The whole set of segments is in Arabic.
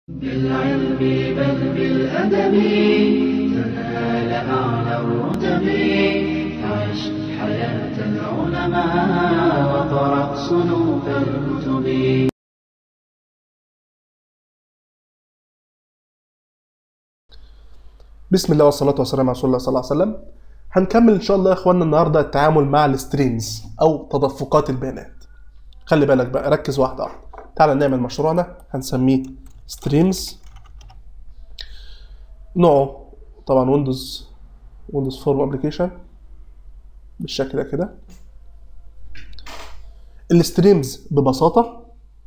بالعلم بل بالأدب تنال أعلى الرتب. عش حياة العلماء وقرأ صنوف الكتب. بسم الله والصلاة والسلام على رسول الله صلى الله عليه وسلم. هنكمل إن شاء الله يا إخواننا النهاردة التعامل مع الستريمز أو تدفقات البيانات. خلي بالك بقى، ركز واحدة واحدة. تعال نعمل مشروعنا هنسميه ستريمز. نوعه طبعا ويندوز فورم ابلكيشن بالشكل ده كده. الستريمز ببساطة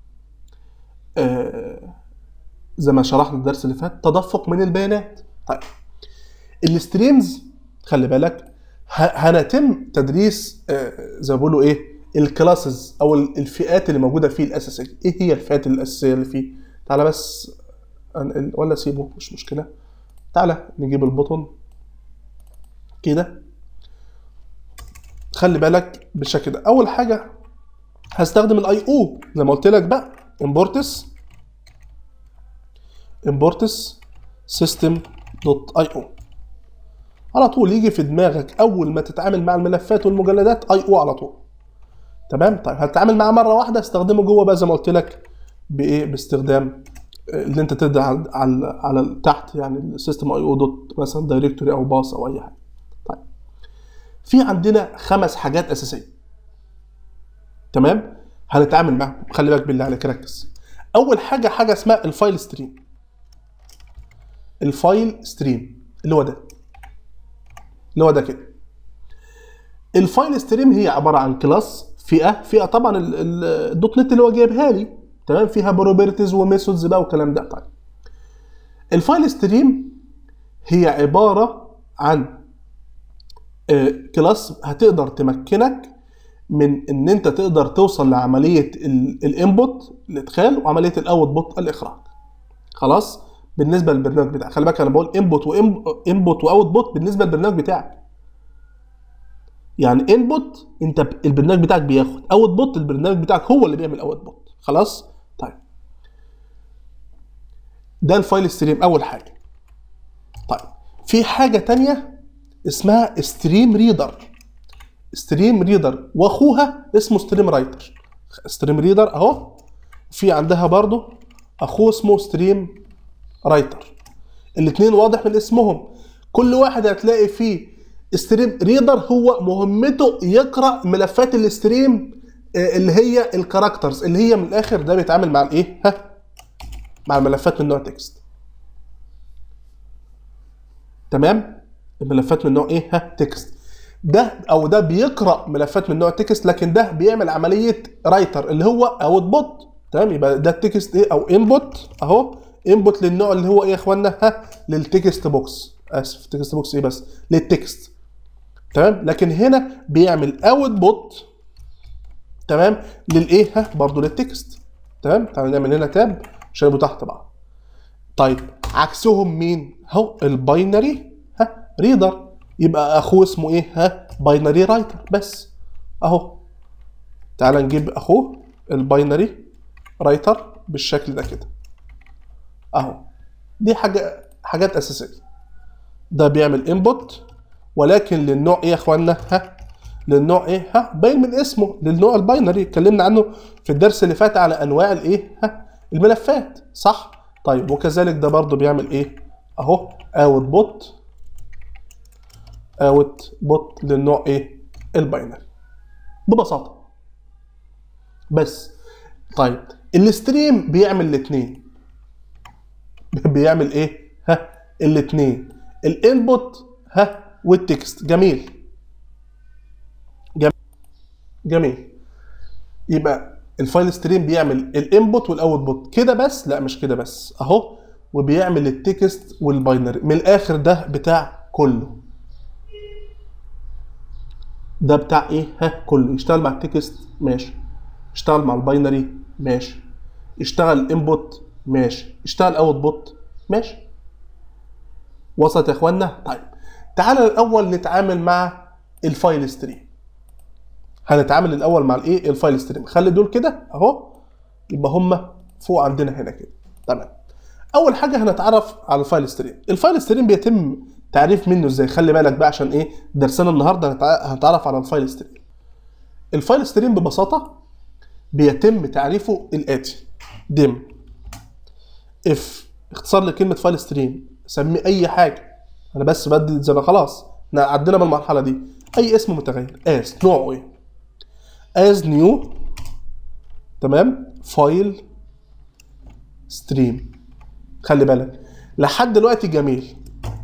زي ما شرحنا الدرس اللي فات تدفق من البيانات. طيب الستريمز خلي بالك هنتم تدريس زي ما بيقولوا ايه الكلاسز او الفئات اللي موجوده فيه الاساسيه. ايه هي الفئات الاساسيه اللي فيه؟ تعالى بس انقل ولا سيبه مش مشكله. تعالى نجيب البطن كده. خلي بالك بالشكل ده. اول حاجه هستخدم الاي او زي ما قلت لك بقى imports system.io. على طول يجي في دماغك اول ما تتعامل مع الملفات والمجلدات اي او على طول. تمام. طيب هتتعامل معاه مره واحده استخدمه جوه بقى زي ما قلت لك بايه، باستخدام اللي انت تدي على تحت يعني السيستم اي او دوت مثلا دايركتوري او باص او اي حاجه. طيب في عندنا 5 حاجات اساسيه. تمام هنتعامل معاهم. خلي بالك بالله عليك ركز. اول حاجه اسمها الفايل ستريم. الفايل ستريم اللي هو ده كده. الفايل ستريم هي عباره عن كلاس فئه طبعا الدوت نت اللي هو جايبها لي. تمام فيها بروبرتيز وميثودز بقى والكلام ده. طيب الفايل ستريم هي عباره عن كلاس هتقدر تمكنك من ان انت تقدر توصل لعمليه الانبوت الادخال وعمليه الاوتبوت الاخراج. خلاص بالنسبه للبرنامج بتاعك. خلي بالك انا بقول انبوت واوتبوت بالنسبه للبرنامج بتاعك. يعني انبوت انت البرنامج بتاعك بياخد، اوتبوت البرنامج بتاعك هو اللي بيعمل اوتبوت. خلاص طيب ده الفايل ستريم اول حاجه. طيب في حاجه تانية اسمها ستريم ريدر واخوها اسمه ستريم رايتر. ستريم ريدر اهو، في عندها برضو اخوه اسمه ستريم رايتر. الاثنين واضح من اسمهم. كل واحد هتلاقي فيه ستريم ريدر هو مهمته يقرا ملفات الستريم اللي هي الكاركترز اللي هي من الاخر ده بيتعامل مع الايه مع الملفات من نوع تكست. تمام الملفات من نوع ايه تكست. ده بيقرا ملفات من نوع تكست، لكن ده بيعمل عمليه رايتر اللي هو اوتبوت. تمام يبقى ده التكست ايه او انبوت اهو. انبوت للنوع اللي هو ايه يا اخوانا للتكست بوكس. اسف تكست بوكس ايه بس للتكست. تمام لكن هنا بيعمل اوتبوت تمام للايه برضه للتكست. تمام تعالوا نعمل هنا تاب عشان يبقوا تحت بعض. طيب عكسهم مين اهو الباينري ريدر. يبقى اخوه اسمه ايه باينري رايتر بس اهو. تعال نجيب اخوه الباينري رايتر بالشكل ده كده اهو. دي حاجات اساسيه. ده بيعمل انبوت ولكن للنوع ايه يا اخوانا للنوع ايه باين من اسمه للنوع الباينري. اتكلمنا عنه في الدرس اللي فات على انواع الايه الملفات صح. طيب وكذلك ده برضو بيعمل ايه اهو اوتبوت للنوع ايه الباينري ببساطه بس. طيب الستريم بيعمل الاثنين. بيعمل ايه الاثنين الانبوت والتكست. جميل. يبقى الفايل ستريم بيعمل الانبوت والاوتبوت كده بس. لا مش كده بس اهو. وبيعمل التكست والباينري من الاخر. ده بتاع كله. ده بتاع ايه كله. يشتغل مع التكست ماشي، يشتغل مع الباينري ماشي، يشتغل انبوت ماشي، يشتغل اوتبوت ماشي. وصلت يا اخوانا. طيب تعالى الاول نتعامل مع الفايل ستريم. هنتعامل الاول مع الايه الفايل ستريم. خلي دول كده اهو يبقى هم فوق عندنا هنا كده. تمام اول حاجه هنتعرف على الفايل ستريم. الفايل ستريم بيتم تعريف منه ازاي؟ خلي بالك بقى عشان ايه درسنا النهارده هنتعرف على الفايل ستريم. الفايل ستريم ببساطه بيتم تعريفه الاتي: ديم اف، اختصار لكلمه فايل ستريم، سميه اي حاجه، انا بس بدي زي ما خلاص احنا عدينا من المرحله دي، اي اسم متغير. از نوعه ايه؟ از نيو، تمام، فايل ستريم. خلي بالك لحد دلوقتي جميل.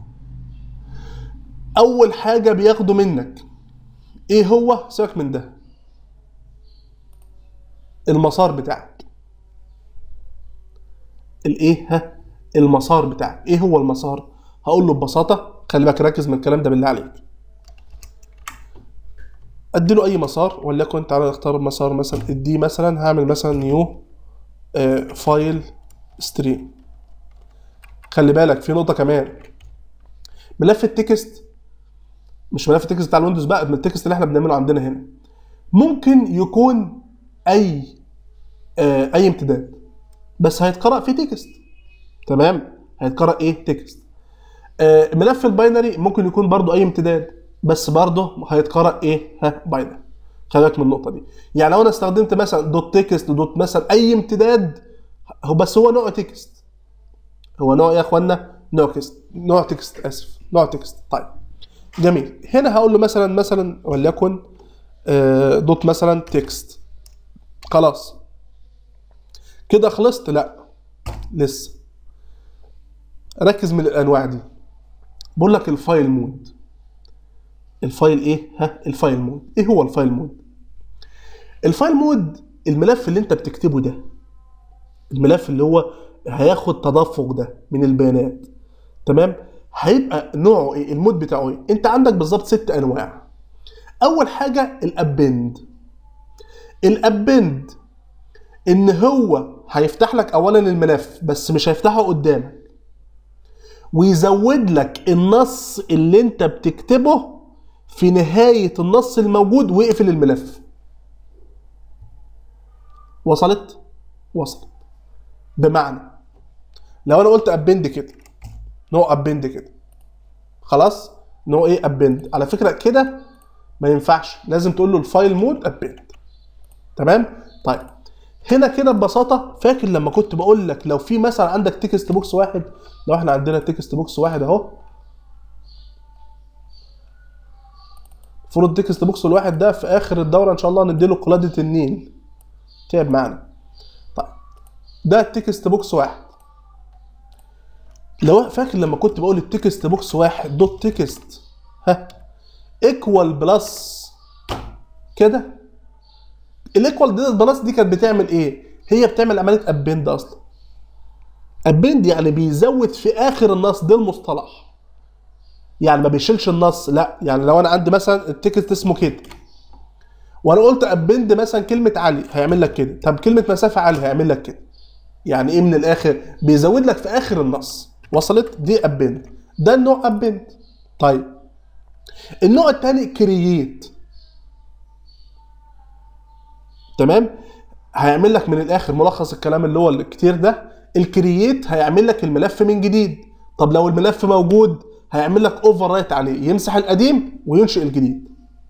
اول حاجه بياخده منك ايه هو؟ سيبك من ده، المسار بتاعك. الايه؟ المسار بتاعك. ايه هو المسار؟ هقول له ببساطه، خلي بالك ركز من الكلام ده بالله عليك. اديله اي مسار، وليكن تعالى نختار مسار مثلا ادي مثلا، هعمل مثلا نيو فايل ستريم. خلي بالك في نقطه كمان، ملف التكست مش ملف التكست بتاع الويندوز بقى، من التكست اللي احنا بنعمله عندنا هنا ممكن يكون اي امتداد بس هيتقرأ في تكست، تمام، هيتقرأ ايه؟ تكست. ملف الباينري ممكن يكون برضو اي امتداد بس برضو هيتقرأ ايه؟ باينري. خلي بالك من النقطه دي. يعني لو انا استخدمت مثلا دوت تكست دوت مثلا اي امتداد، هو بس هو نوع تكست، هو نوع ايه يا اخوانا؟ نوع تكست، اسف، نوع تكست. طيب جميل. هنا هقول له مثلا وليكن دوت مثلا تكست. خلاص كده خلصت؟ لا لسه. ركز من الانواع دي. بقول لك الفايل مود. الفايل ايه؟ الفايل مود. ايه هو الفايل مود؟ الفايل مود الملف اللي انت بتكتبه ده، الملف اللي هو هياخد تدفق ده من البيانات، تمام، هيبقى نوعه ايه؟ المود بتاعه ايه؟ انت عندك بالظبط 6 انواع. اول حاجه الابند. الابند ان هو هيفتح لك اولا الملف بس مش هيفتحه قدامك، ويزود لك النص اللي انت بتكتبه في نهاية النص الموجود ويقفل الملف. وصلت؟ بمعنى لو انا قلت ابند كده، نوع ابند كده، خلاص نوع ايه؟ ابند. على فكرة كده ما ينفعش، لازم تقول له الفايل مود ابند، تمام. طيب هنا كده ببساطه، فاكر لما كنت بقول لك لو في مثلا عندك تكست بوكس واحد، لو احنا عندنا تكست بوكس واحد اهو، المفروض التكست بوكس الواحد ده في اخر الدوره ان شاء الله نديله قلاده النيل، تعب معانا. طيب ده التكست بوكس واحد. لو فاكر لما كنت بقول التكست بوكس واحد دوت تكست ايكوال بلس كده، الايكوال دي بلس دي كانت بتعمل ايه؟ هي بتعمل عمليه ابند اصلا. ابند يعني بيزود في اخر النص، ده المصطلح، يعني ما بيشيلش النص، لا. يعني لو انا عندي مثلا التكست اسمه كده وانا قلت ابند مثلا كلمه علي، هيعمل لك كده. طب كلمه مسافه علي هيعمل لك كده. يعني ايه؟ من الاخر بيزود لك في اخر النص. وصلت؟ دي ابند، ده النوع ابند. طيب النوع الثاني كرييت، تمام، هيعمل لك من الاخر ملخص الكلام اللي هو الكتير ده. الكرييت هيعمل لك الملف من جديد. طب لو الملف موجود هيعمل لك اوفر رايت عليه، يمسح القديم وينشئ الجديد.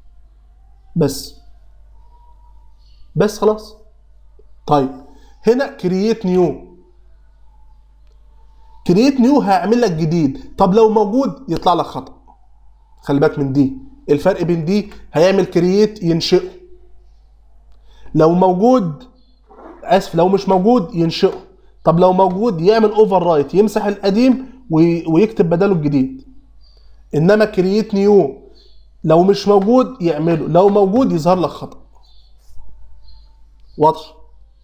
بس خلاص. طيب هنا كرييت نيو. كرييت نيو هيعمل لك جديد، طب لو موجود يطلع لك خطأ. خلي بالك من دي، الفرق بين دي هيعمل كرييت ينشئه، لو موجود اسف لو مش موجود ينشئه. طب لو موجود يعمل اوفر رايت، يمسح القديم ويكتب بداله الجديد. انما كرييت نيو لو مش موجود يعمله، لو موجود يظهر لك خطأ. واضح؟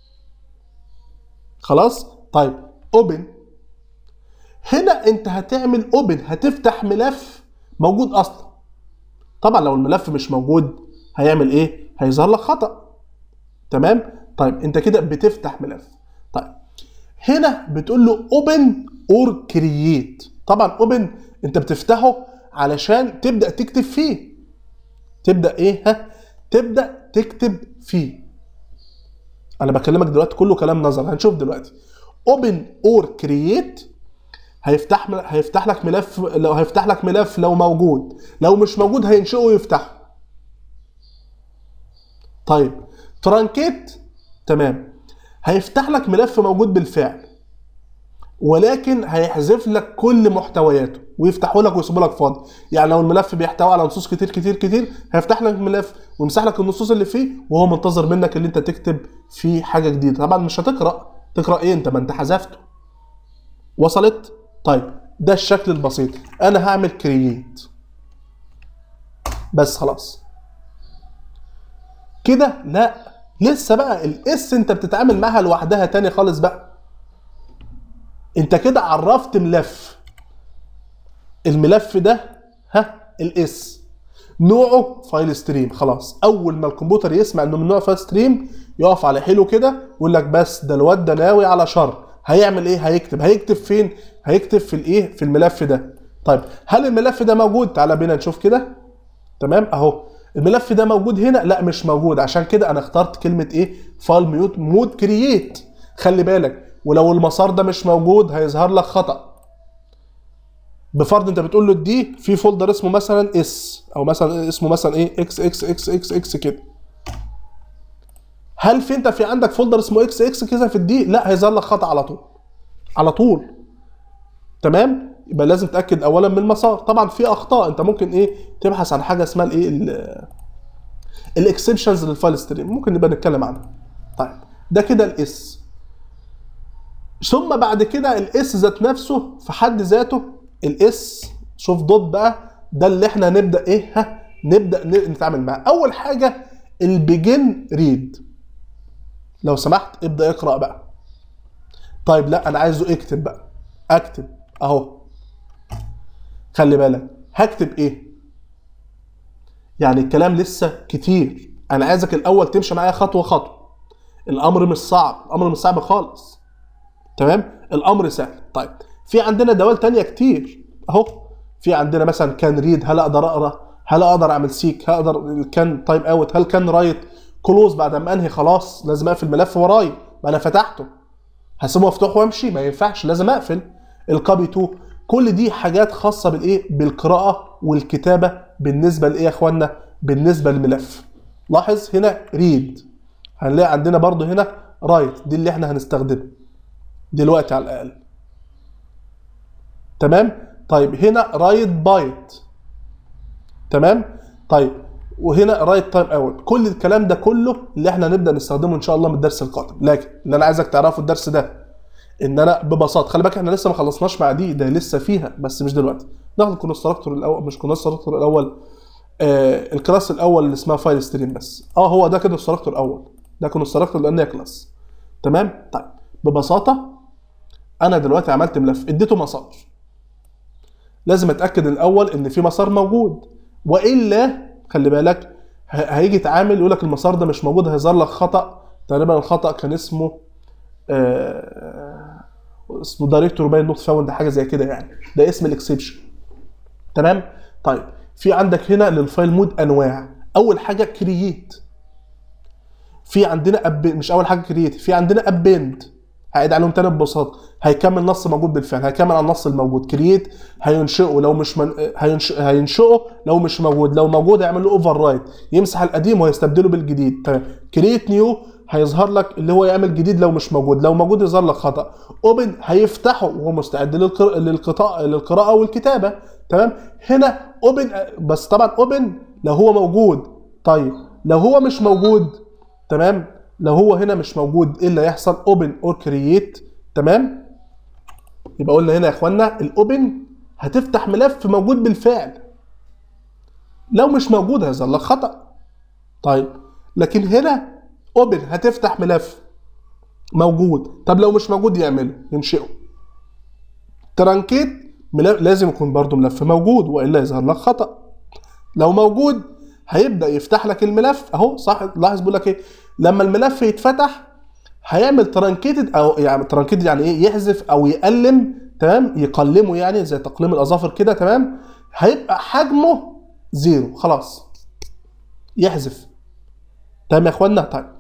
خلاص. طيب اوبن، هنا انت هتعمل اوبن، هتفتح ملف موجود اصلا. طبعا لو الملف مش موجود هيعمل ايه؟ هيظهر لك خطأ، تمام. طيب انت كده بتفتح ملف. طيب هنا بتقول له اوبن اور كرييت. طبعا اوبن انت بتفتحه علشان تبدا تكتب فيه. تبدا ايه؟ تبدا تكتب فيه. انا بكلمك دلوقتي كله كلام نظر، هنشوف دلوقتي. اوبن اور كرييت هيفتح لك ملف، لو هيفتح لك ملف لو موجود، لو مش موجود هينشئه ويفتحه. طيب ترانكيت تمام، هيفتح لك ملف موجود بالفعل ولكن هيحذف لك كل محتوياته ويفتحه لك ويسيبه لك فاضي. يعني لو الملف بيحتوي على نصوص كتير كتير كتير هيفتح لك الملف ويمسح لك النصوص اللي فيه وهو منتظر منك اللي انت تكتب فيه حاجه جديده. طبعا مش تقرا ايه انت، ما انت حذفته. وصلت؟ طيب ده الشكل البسيط. انا هعمل كرييت بس خلاص كده. لا لسه بقى الاس انت بتتعامل معها لوحدها تاني خالص بقى. انت كده عرفت ملف، الملف ده الاس نوعه فايل ستريم. خلاص اول ما الكمبيوتر يسمع انه من نوع فايل ستريم يقف على حيله كده ويقول لك بس ده الواد ده ناوي على شر. هيعمل ايه؟ هيكتب فين؟ هيكتب في الايه؟ في الملف ده. طيب هل الملف ده موجود؟ تعالى بينا نشوف كده. تمام اهو الملف ده موجود هنا. لا مش موجود، عشان كده انا اخترت كلمه ايه؟ فايل مود كرييت. خلي بالك ولو المسار ده مش موجود هيظهر لك خطأ. بفرض انت بتقول له دي في فولدر اسمه مثلا اس او مثلا اسمه مثلا ايه اكس اكس اكس اكس اكس كده. هل انت في عندك فولدر اسمه اكس اكس كده في الدي؟ لا هيظهر لك خطأ على طول على طول. تمام؟ يبقى لازم تتاكد اولا من المسار. طبعا في اخطاء انت ممكن ايه تبحث عن حاجه اسمها الايه الاكسبشنز للفايل ستريم، ممكن نبقى نتكلم عنها. طيب ده كده الاس. ثم بعد كده الاس ذات نفسه في حد ذاته الاس، شوف دوت بقى، ده اللي احنا هنبدا ايه نبدا نتعامل معاه. اول حاجه البيجن ريد، لو سمحت ابدا اقرا بقى. طيب لا انا عايزه اكتب بقى، اكتب اهو. خلي بالك هكتب ايه؟ يعني الكلام لسه كتير، انا عايزك الاول تمشي معايا خطوه خطوه. الامر مش صعب، الامر مش صعب خالص. تمام؟ الامر سهل. طيب في عندنا دوال تانية كتير اهو. في عندنا مثلا كان ريد، هل اقدر اقرا؟ هل اقدر اعمل سيك؟ هقدر كان تايم اوت؟ هل كان رايت؟ كلوز بعد ما انهي خلاص لازم اقفل الملف ورايا، ما انا فتحته هسيبه مفتوح وامشي؟ ما ينفعش، لازم اقفل. الكوبي تو، كل دي حاجات خاصه بالايه؟ بالقراءه والكتابه بالنسبه لايه يا اخوانا؟ بالنسبه للملف. لاحظ هنا ريد، هنلاقي عندنا برضو هنا رايت، دي اللي احنا هنستخدمها دلوقتي على الاقل. تمام؟ طيب هنا رايت بايت. تمام؟ طيب وهنا رايت تايم اوت. كل الكلام ده كله اللي احنا هنبدا نستخدمه ان شاء الله من الدرس القادم. لكن اللي انا عايزك تعرفه الدرس ده ان انا ببساطه، خلي بالك احنا لسه ما خلصناش مع دي، ده لسه فيها بس مش دلوقتي. ناخد الكونستراكتور الاول، مش الكونستراكتور الاول، الكلاس الاول اللي اسمها فايل ستريم بس. هو ده كده الكونستراكتور الاول، ده كونستراكتور لان هي كلاس. تمام؟ طيب ببساطه انا دلوقتي عملت ملف اديته مسار، لازم اتاكد الاول ان في مسار موجود، والا خلي بالك هيجي يتعامل يقول لك المسار ده مش موجود، هيظهر لك خطا. تقريبا الخطا كان اسمه اسمه دايركتور باين نوت فاوند، حاجه زي كده يعني، ده اسم الاكسبشن. تمام؟ طيب في عندك هنا للفايل مود انواع. اول حاجه كرييت، في عندنا مش اول حاجه كرييت، في عندنا ابند. هعيد عليهم تاني ببساطه، هيكمل نص موجود بالفعل، هيكمل على النص الموجود. كرييت هينشئه لو مش هينشئه لو مش موجود، لو موجود هيعمل له اوفر رايت، يمسح القديم ويستبدله بالجديد. تمام؟ كرييت نيو هيظهر لك اللي هو يعمل جديد لو مش موجود، لو موجود يظهر لك خطا. اوبن هيفتحه وهو مستعد للقراءه والكتابه. تمام؟ هنا اوبن، بس طبعا اوبن لو هو موجود. طيب لو هو مش موجود، تمام، لو هو هنا مش موجود ايه اللي هيحصل؟ اوبن اور كرييت. تمام؟ يبقى قلنا هنا يا اخوانا الاوبن هتفتح ملف موجود بالفعل، لو مش موجود هيظهر لك خطا. طيب لكن هنا اوبن هتفتح ملف موجود، طب لو مش موجود يعمله ينشئه. ترانكيت لازم يكون برضو ملف موجود والا يظهر لك خطا. لو موجود هيبدا يفتح لك الملف اهو. صح؟ لاحظ بيقول لك ايه؟ لما الملف يتفتح هيعمل ترانكيتد، او يعني ترانكيتد يعني ايه؟ يحذف او يقلم. تمام؟ يقلمه يعني زي تقليم الاظافر كده. تمام؟ هيبقى حجمه 0 خلاص، يحذف. تمام يا اخوانا؟ طيب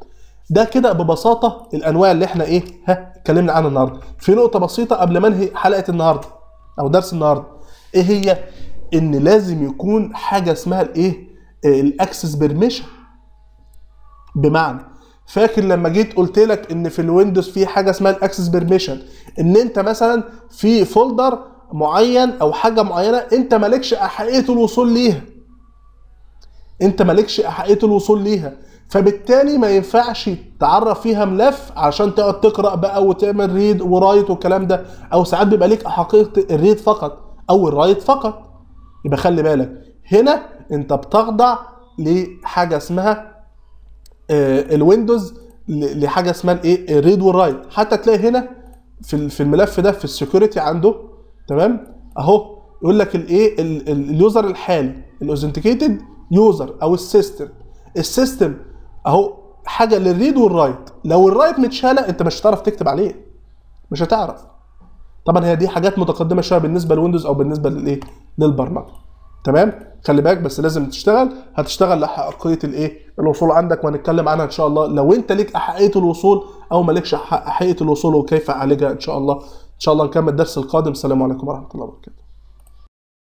ده كده ببساطه الانواع اللي احنا ايه اتكلمنا عنها النهارده. في نقطه بسيطه قبل ما انهي حلقه النهارده او درس النهارده، ايه هي؟ ان لازم يكون حاجه اسمها الايه، الاكسس بيرميشن. بمعنى فاكر لما جيت قلت لك ان في الويندوز في حاجه اسمها الاكسس بيرميشن، ان انت مثلا في فولدر معين او حاجه معينه انت مالكش احقيه الوصول ليها، انت مالكش احقيه الوصول ليها، فبالتالي ما ينفعش تعرف فيها ملف عشان تقعد تقرا بقى وتعمل ريد ورايت والكلام ده، او ساعات بيبقى ليك احقيه الريد فقط او الرايت فقط. يبقى خلي بالك هنا انت بتخضع لحاجه اسمها الويندوز، لحاجه اسمها الايه، الريد والرايت. حتى تلاقي هنا في الملف ده في السكيورتي عنده، تمام، اهو يقول لك الايه، اليوزر الحالي، الاوثنتيكيتد يوزر او السيستم اهو حاجه للريد والرايت. لو الرايت متشاله انت مش هتعرف تكتب عليه، مش هتعرف. طبعا هي دي حاجات متقدمه شويه بالنسبه للويندوز او بالنسبه للايه، للبرمجه. تمام، خلي بالك بس لازم تشتغل، هتشتغل لحقيقيه الايه، الوصول عندك، وهنتكلم عنها ان شاء الله لو انت ليك احقيه الوصول او مالكش احقيه الوصول وكيف اعالجها ان شاء الله. ان شاء الله نكمل الدرس القادم. السلام عليكم ورحمه الله وبركاته.